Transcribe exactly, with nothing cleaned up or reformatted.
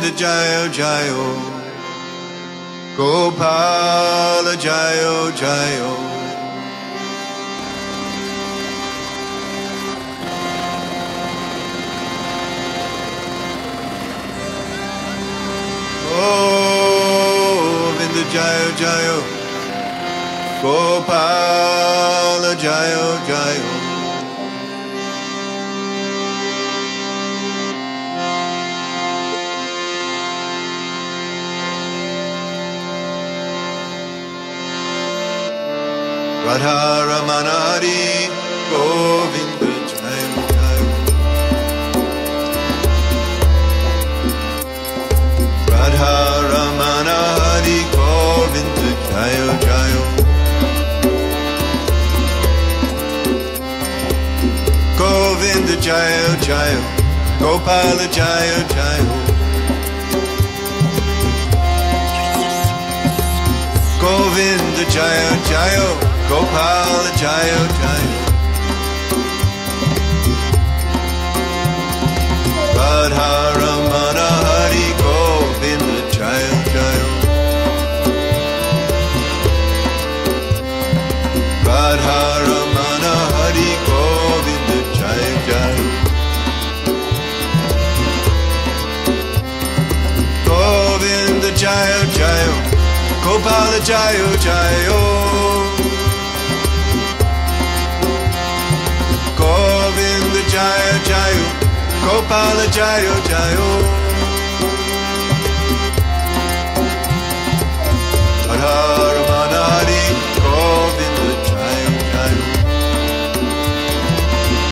Govinda Jayo Jayo, Gopala Jayo Jayo. Govinda Jayo Jayo, Gopala Jayo Jayo. Radha Ramana Hari Govinda Jayo Jayo. Radha Ramana Hari Govinda Jayo Jayo. Govinda Jayo Jayo, Gopala Jayo Jayo. Govinda Jayo Jayo, Gopala Jayo Jayo. Radha Ramana Hari Govinda Jayo Jayo. Radha Ramana Hari Govinda Jayo Jayo. Govinda Jayo Jayo, Gopala Jayo Jayo. Govinda Jayo Jayo, Gopala Jayo Jayo.